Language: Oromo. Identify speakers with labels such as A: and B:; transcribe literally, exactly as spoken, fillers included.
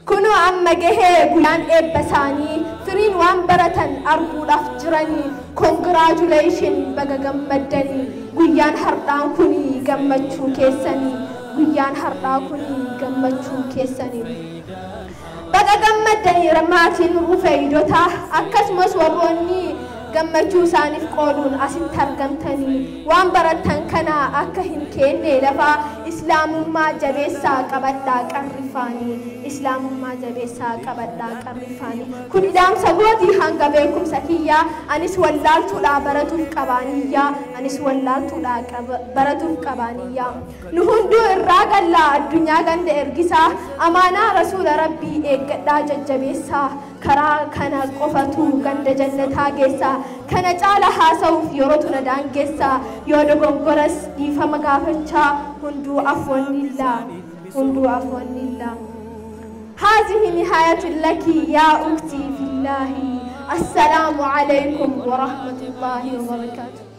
A: كنو أما جهة قلان إبساني فرين وان برتن أربو لفجراني congratulation بقى جمدني قيان حردان كوني جمدشو كيساني قيان حردان كوني جمدشو كيساني بقى جمدني رماتين رفيدوتا أكسمس وروني gammachuu isaaniif qooduun asin targamtanii waan baratan kana akka hin kenne lafa islaamummaa jabeessaa qabadhaa qarrifaanii islaamummaa jabeessaa qabadhaa qarrifaanii kun idaamsa gootii hanga beekumsa kiyyaa anis wallaaltuudha baratuuf qabaaniyyaa anis wallaaltuudha baratuuf qabaaniyyaa nu hunduu irraa gallaa addunyaa ganda ergisaa amaanaa rasuula rabbii eeggadhaa jajjabeessaa karaa kana qofatu ganda jannataa geessaa kana caala haasawuuf yeroo tuna daangeessaa yoo dogongoras dhiifama gaafachaa hunduu afwannillah hunduu afwannillah هذه نهاية لك يا أختي في الله السلام عليكم ورحمة الله وبركاته